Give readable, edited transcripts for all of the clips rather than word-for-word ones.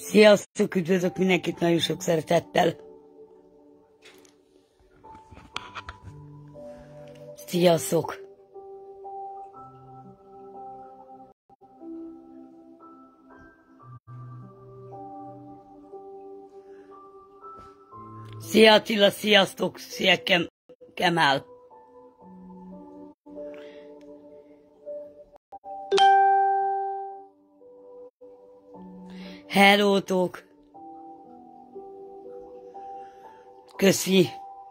Sziasztok, üdvözlök mindenkit nagyon sok szeretettel. Sziasztok. Szia Attila, sziasztok, szia Kemal. Hellótok. Köszi.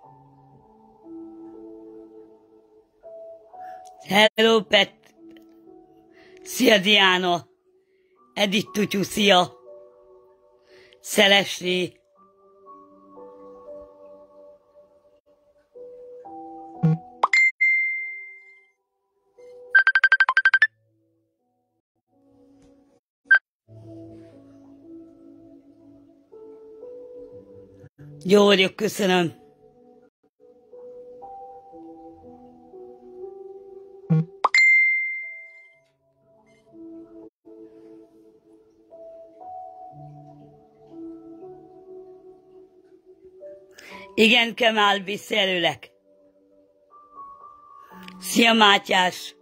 Hello Pet. Szia Diana. Edith Tutyu, szia. Szelesné. Jó vagyok, köszönöm. Igen, Kemal, visszajelölek. Szia Mátyás.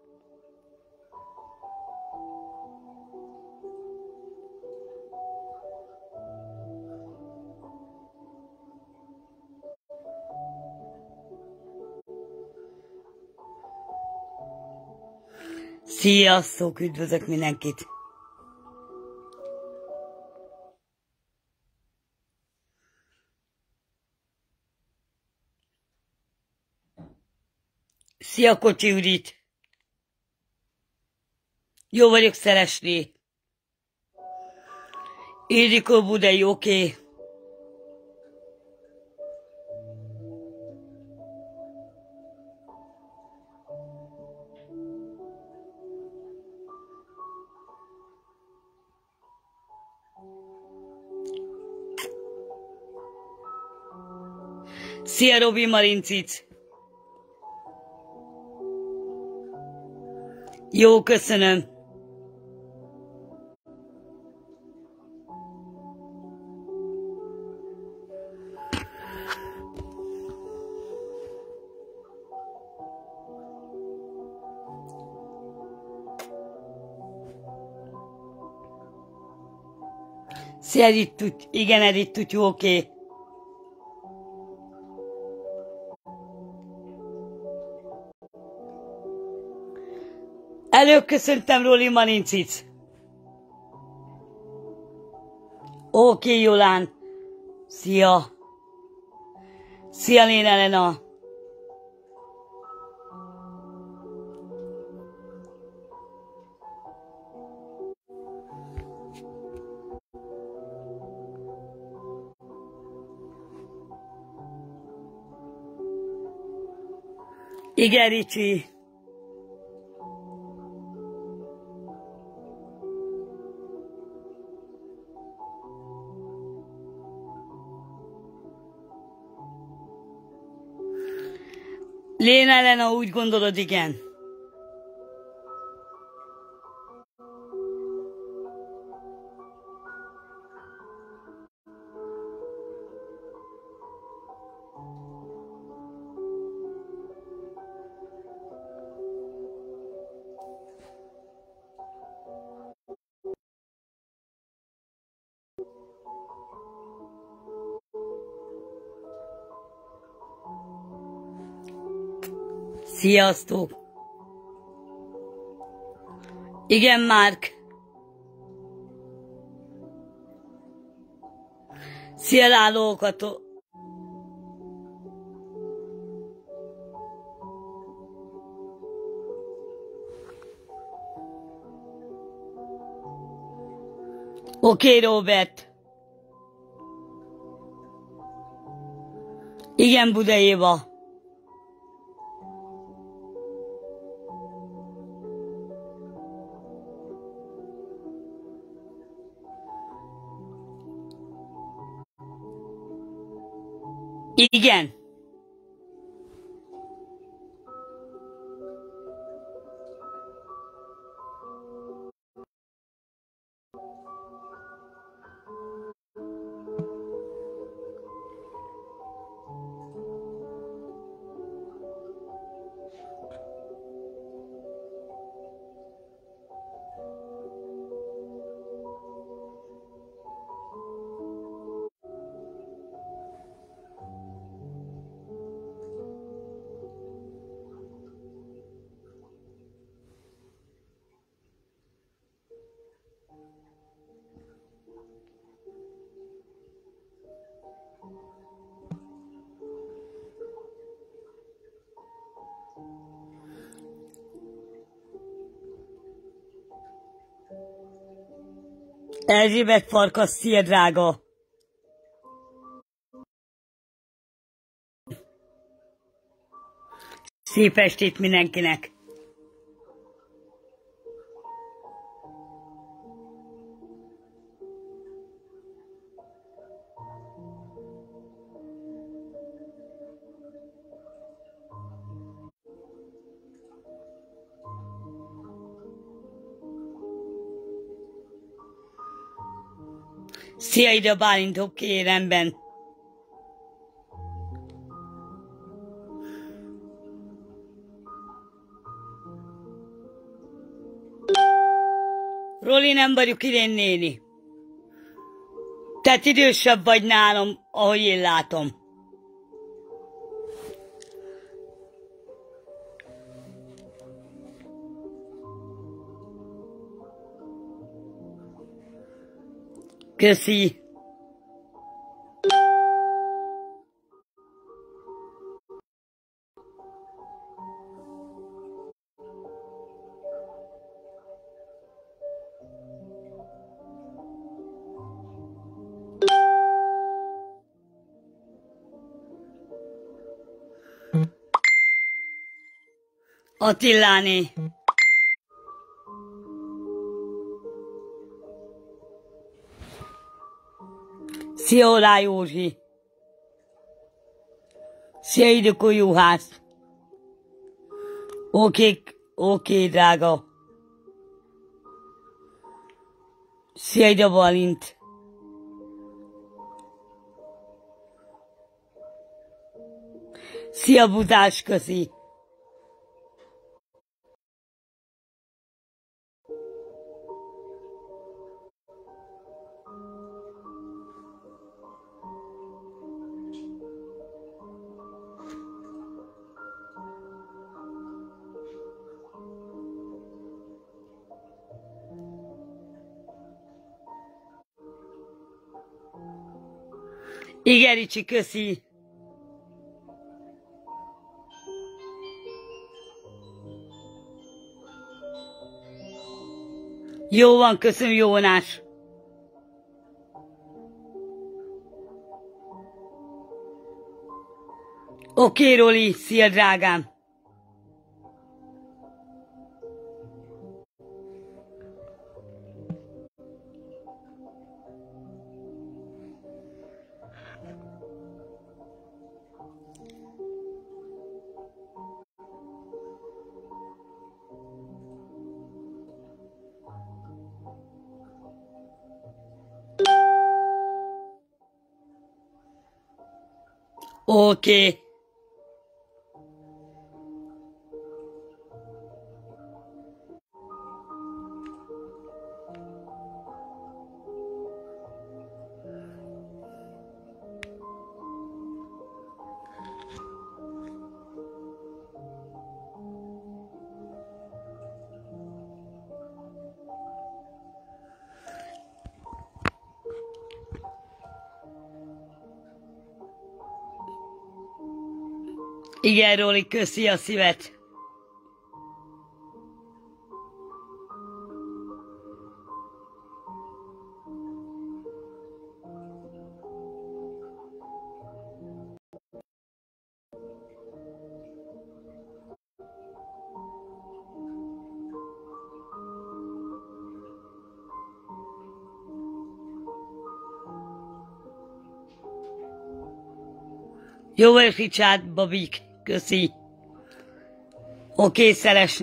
Sziasztok, üdvözlök mindenkit. Szia Kocsi Udit. Jó vagyok, Szelesné. Ildikó Budai, oké. Szia Robi Marincic. Jó, köszönöm. Szia Edith, igen Edith Tutyu, oké. Előköszöntem Roli Marincic. Oké, Jolán. Szia. Szia Léna Elena. Igen, Ricsi. Léna Elena, úgy gondolod, igen. Sziasztok! Igen, Márk! Szia, Lálókató! Oké, Robert! Igen, Buda Éva! Igen. Erzsébet farkas, szia drága! Szép estét mindenkinek! Szia ide Bálint, oké, rendben. Roli, nem vagyok idén néni. Tehát idősebb vagy nálam, ahogy én látom. Köszi. Attiláné. Szia Olá Józsi. Szia Idukó Juhász. Oké, drága. Szia ide Balint. Szia Budás, köszi. Igen, Ricsi, köszi. Jó van, köszönöm, Jónás. Oké, Roli, szia drágám. Oké. Igen, Roli, köszi a szívet. Jó vagy, Richard, babik, köszi. Oké, szeles.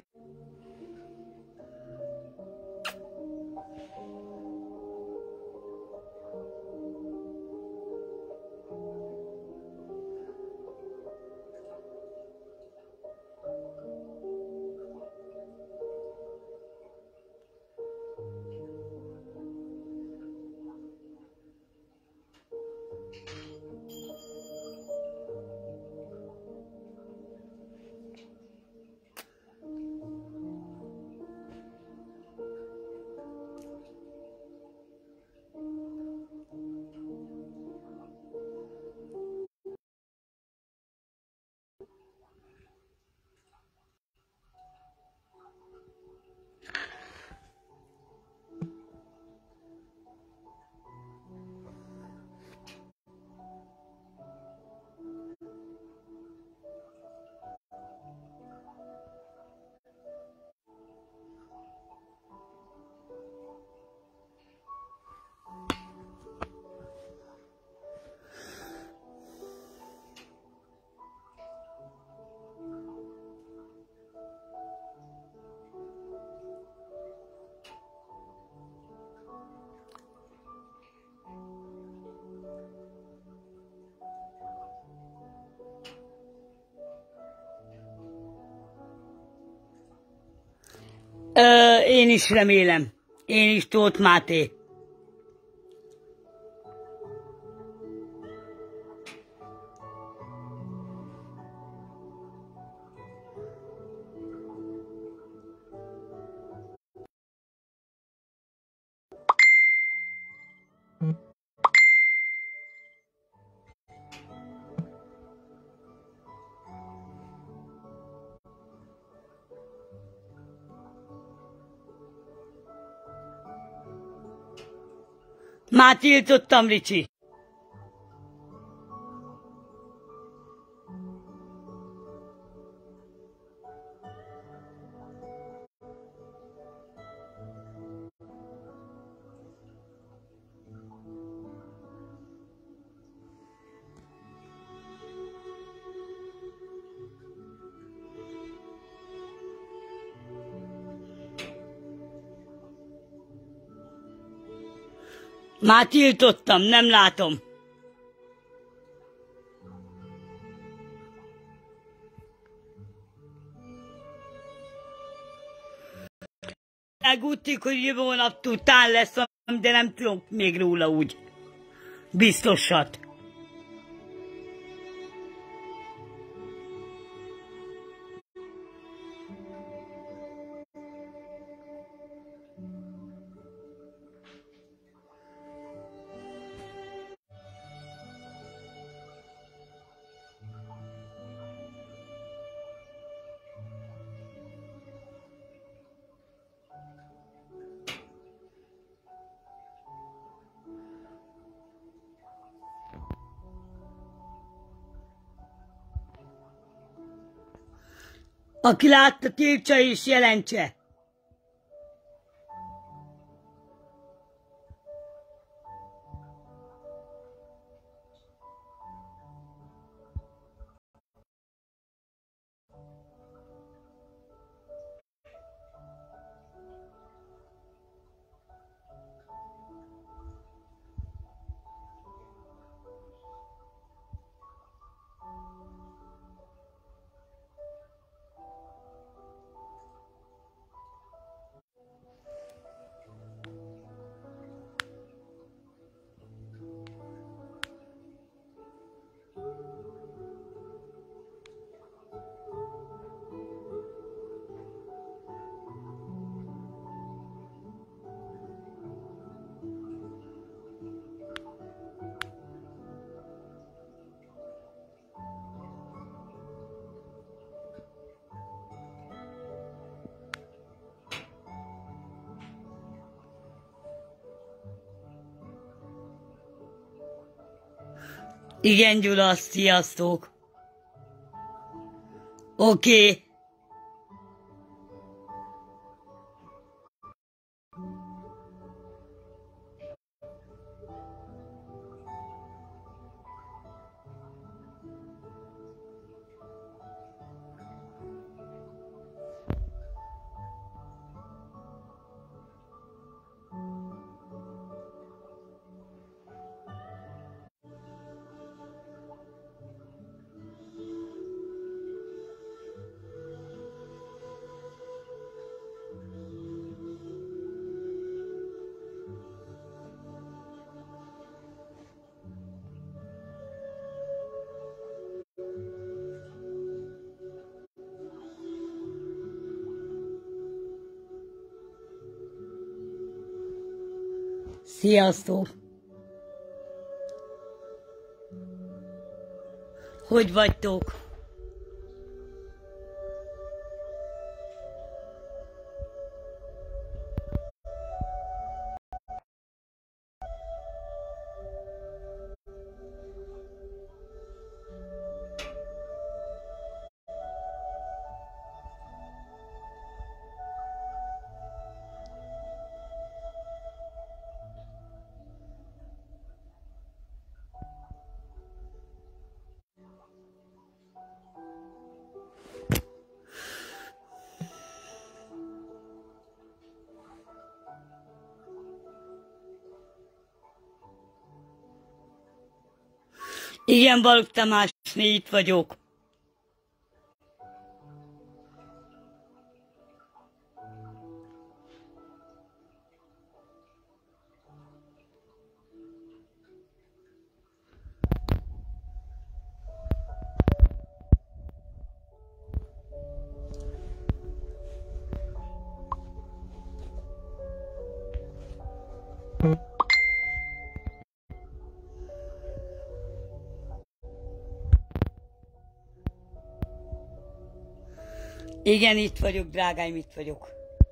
Én is remélem. Én is, Tóth Máté. Már tiltottam, Ricsi. Már tiltottam, nem látom. Úgy tűnik, hogy jövő hónap után lesz, de nem tudok még róla úgy. Biztosat. Aki látta, tiltsa és jelentse. Igen, Gyula, sziasztok. Oké. Sziasztok! Hogy vagytok? Igen, Balogh Tamásné, itt vagyok. Igen, itt vagyok, drágáim, itt vagyok.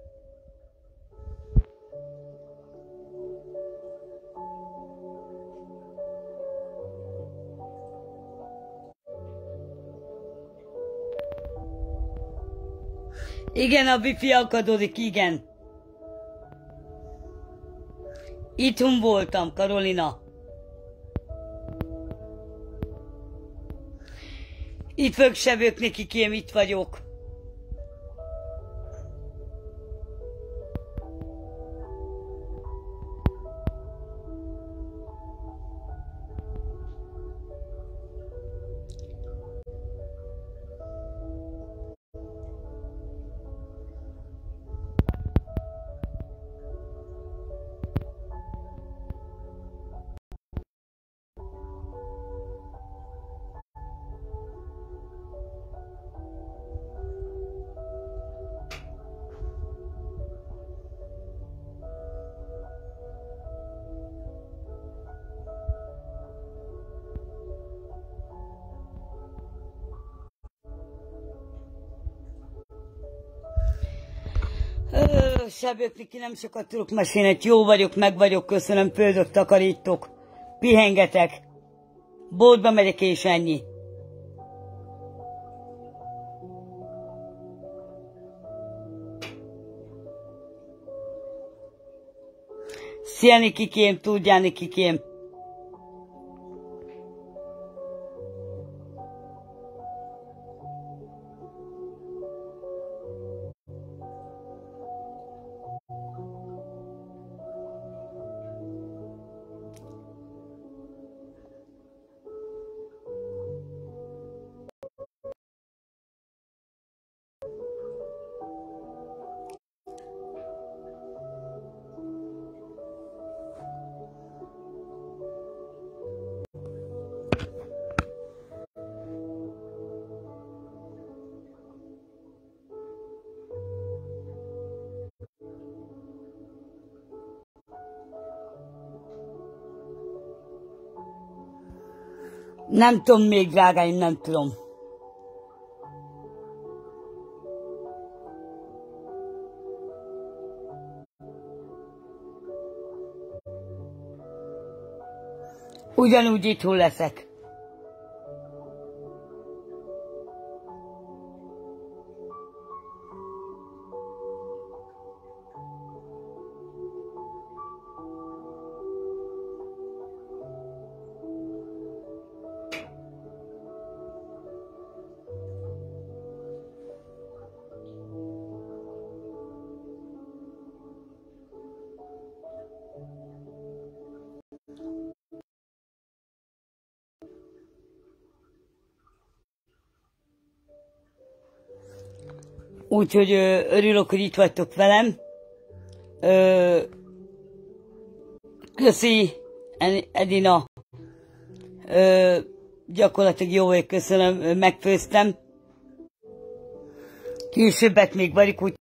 Igen, a wifi akadódik, igen. Itthon voltam, Karolina. Itt vagyok, sevők nekikém, itt vagyok. Sebők neki, nem sokat tudok mesélni, jó vagyok, meg vagyok, köszönöm, földök, takarítok, pihengetek, boltba megyek és ennyi. Szia Nikikém, tudjál Nikikém. Nem tudom még, drágáim, nem tudom. Ugyanúgy itthon leszek. Úgyhogy örülök, hogy itt vagytok velem. Köszi, Edina. Gyakorlatilag jó vagy, köszönöm, megfőztem. Későbbet még vagyok, úgy